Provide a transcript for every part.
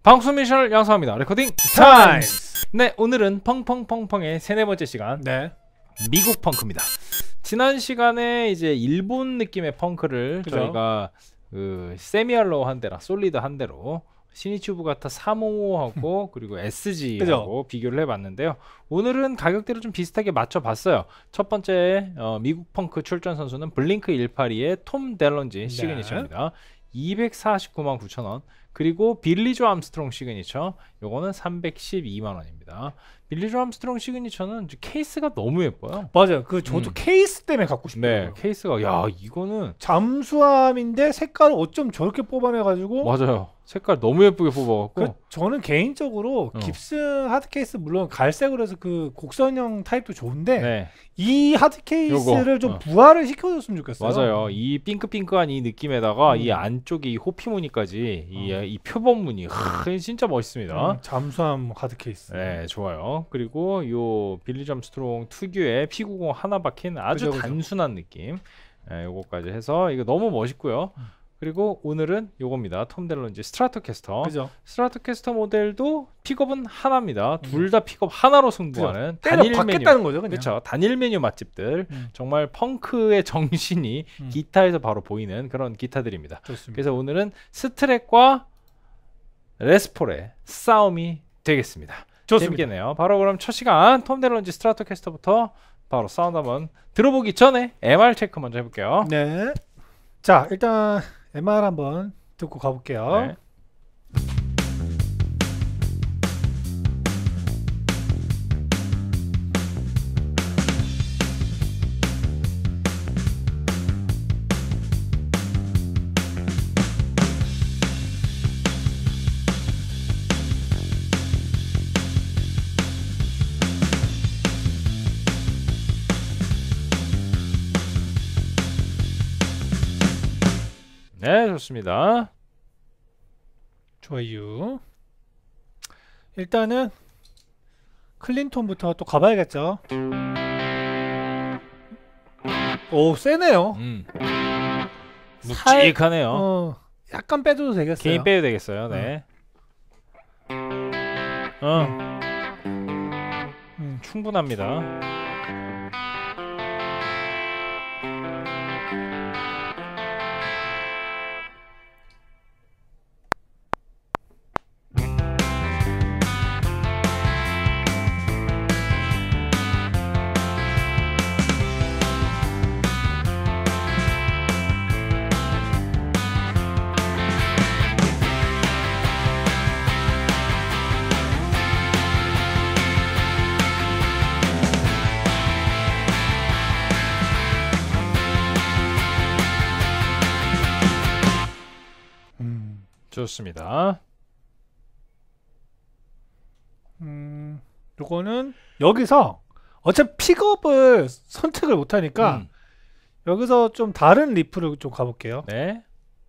방송 미션을 양성합니다. 레코딩 타임! 네, 오늘은 펑펑펑펑의 세네 번째 시간. 네. 미국 펑크입니다. 지난 시간에 이제 일본 느낌의 펑크를 그죠? 저희가 그 세미알로 한 대랑 솔리드 한 대로 시니츠부가타 355하고 그리고 SG하고 비교를 해봤는데요. 오늘은 가격대를 좀 비슷하게 맞춰봤어요. 첫 번째 미국 펑크 출전 선수는 블링크 182의 톰 델런지 시그니처입니다. 249만 9천원. 그리고 빌리조 암스트롱 시그니처 요거는 312만원입니다. 빌리조 암스트롱 시그니처는 케이스가 너무 예뻐요. 맞아요. 그 저도 케이스 때문에 갖고 싶어요. 네, 케이스가 야 이거는 잠수함인데 색깔을 어쩜 저렇게 뽑아내가지고. 맞아요. 색깔 너무 예쁘게 뽑아갖고 저는 개인적으로 깁슨 하드 케이스 물론 갈색으로 해서 그 곡선형 타입도 좋은데 네. 이 하드 케이스를 요거, 좀 부활을 시켜줬으면 좋겠어요. 맞아요. 이 핑크핑크한 이 느낌에다가 이 안쪽에 이 호피 무늬까지 이 표범 무늬 진짜 멋있습니다. 잠수함 하드 케이스. 네, 좋아요. 그리고 요 빌리조 암스트롱 특유의 P90 하나 박힌 아주 그죠. 단순한 느낌. 네, 요거까지 해서 이거 너무 멋있고요. 그리고 오늘은 요겁니다. 톰 델런지 스트라토캐스터. 그죠. 스트라토캐스터 모델도 픽업은 하나입니다. 둘 다 픽업 하나로 승부하는 단일 받겠다는 거죠, 그냥. 그렇죠. 단일 메뉴 맛집들. 정말 펑크의 정신이 기타에서 바로 보이는 그런 기타들입니다. 좋습니다. 그래서 오늘은 스트랩과 레스폴의 싸움이 되겠습니다. 좋습니다. 재밌겠네요. 바로 그럼 첫 시간 톰 델런지 스트라토캐스터부터 바로 사운드 한번 들어보기 전에 MR 체크 먼저 해볼게요. 네. 자, 일단 MR 한번 듣고 가볼게요. 네. 네, 좋습니다. 좋아요. 일단은 클린톤부터 또 가봐야겠죠. 오, 세네요. 묵직하네요. 약간 빼줘도 되겠어요. 개인 빼도 되겠어요. 네. 충분합니다. 좋습니다. 요거는 여기서 어차피 픽업을 선택을 못하니까 여기서 좀 다른 리프를 좀 가볼게요. 네.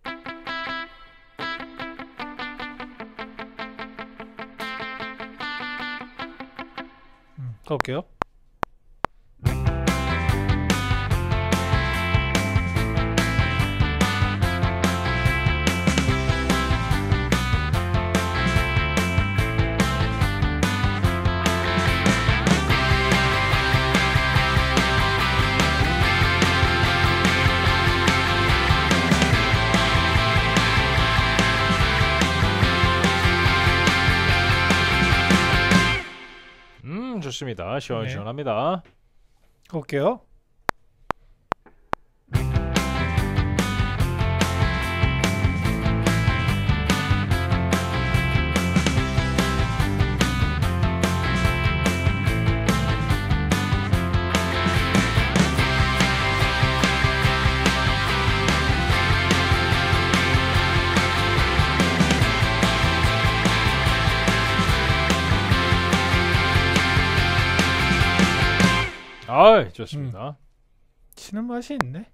가볼게요. 좋습니다. 시원시원합니다. 가볼게요. 좋습니다. 치는 맛이 있네.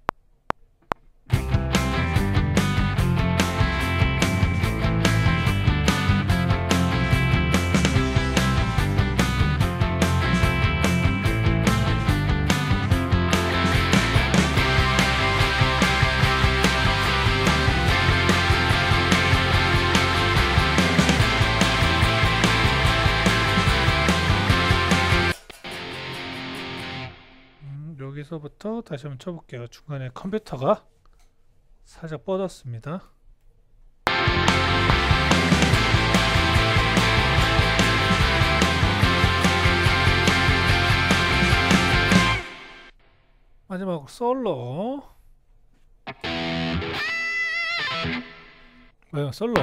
여기서부터 다시 한번 쳐볼게요. 중간에 컴퓨터가 살짝 뻗었습니다. 마지막으로 솔로. 솔로.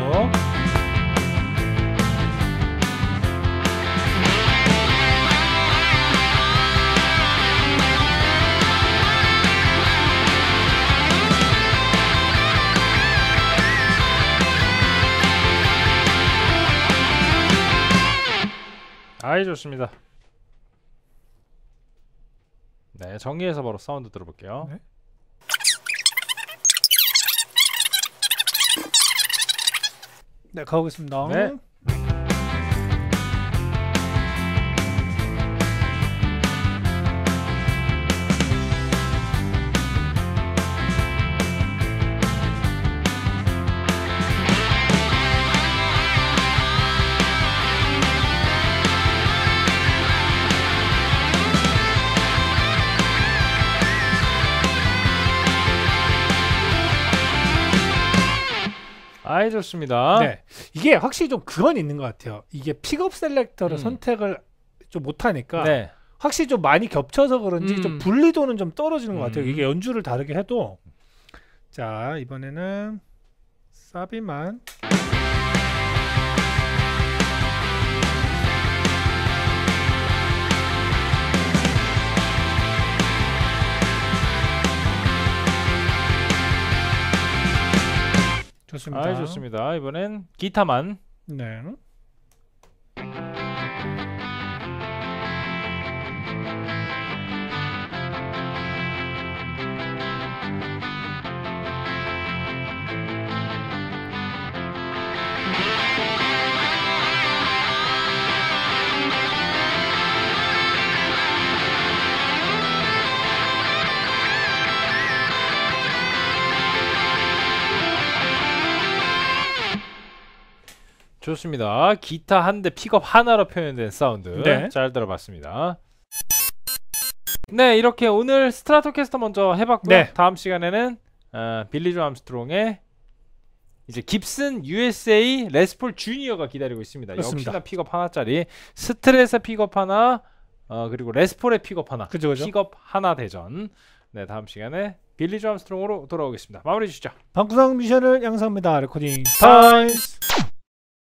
아이 좋습니다. 네, 정리해서 바로 사운드 들어볼게요. 네. 네, 가보겠습니다. 네. 아이 좋습니다. 네, 이게 확실히 좀 그건 있는 것 같아요. 이게 픽업 셀렉터를 선택을 좀 못하니까 네. 확실히 좀 많이 겹쳐서 그런지 좀 분리도는 좀 떨어지는 것 같아요. 이게 연주를 다르게 해도. 자, 이번에는 사비만. 좋습니다. 아이 좋습니다. 이번엔 기타만. 네. 좋습니다. 기타 한 대 픽업 하나로 표현된 사운드. 네. 잘 들어봤습니다. 네, 이렇게 오늘 스트라토캐스터 먼저 해봤고요. 네. 다음 시간에는 빌리 조 암스트롱의 이제 깁슨 USA 레스폴 주니어가 기다리고 있습니다. 그렇습니다. 역시나 픽업 하나짜리. 스트레스 픽업 하나, 그리고 레스폴의 픽업 하나. 그죠. 픽업 하나 대전. 네, 다음 시간에 빌리 조 암스트롱으로 돌아오겠습니다. 마무리 주시죠. 방구상 미션을 양성합니다. 레코딩 타임.